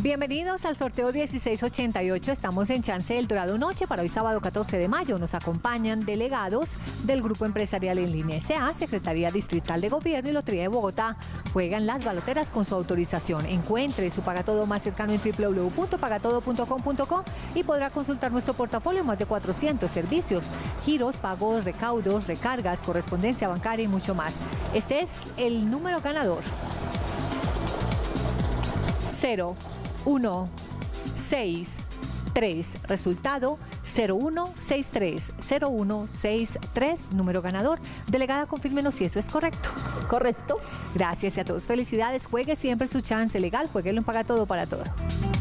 Bienvenidos al sorteo 1688. Estamos en Chance del Dorado Noche para hoy sábado 14 de mayo. Nos acompañan delegados del Grupo Empresarial en Línea S.A., Secretaría Distrital de Gobierno y Lotería de Bogotá. Juegan las baloteras con su autorización. Encuentre su Pagatodo más cercano en www.pagatodo.com.co y podrá consultar nuestro portafolio, más de 400 servicios, giros, pagos, recaudos, recargas, correspondencia bancaria y mucho más. Este es el número ganador. 0163. Resultado 0163. Número ganador. Delegada, confírmenos si eso es correcto. Correcto. Gracias y a todos. Felicidades. Juegue siempre su chance legal. Jueguelo en Pagatodo para todo.